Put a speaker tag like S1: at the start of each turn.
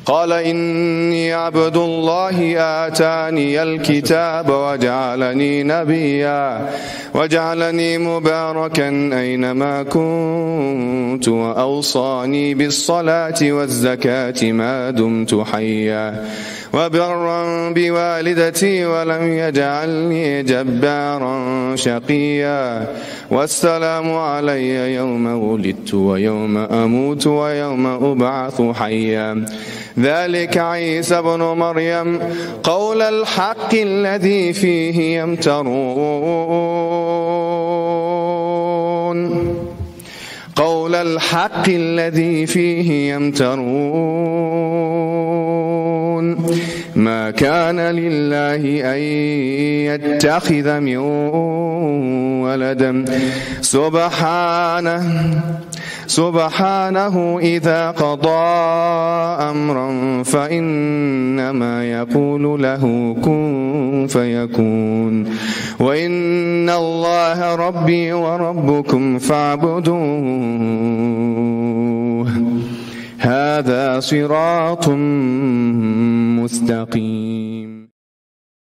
S1: قال إني عبد الله آتاني الكتاب وجعلني نبيا وجعلني مباركا أينما كنت وأوصاني بالصلاة والزكاة ما دمت حيا وبرا بوالدتي ولم يجعلني جبارا شقيا والسلام علي يوم ولدت ويوم أموت ويوم أبعث حيا ذلك عيسى بن مريم قول الحق الذي فيه يمترون ما كان لله أن يتخذ من ولد سبحانه إذا قضى أمرا فإنما يقول له كن فيكون وإن الله ربي وربكم فاعبدوه هذا صراط مستقيم.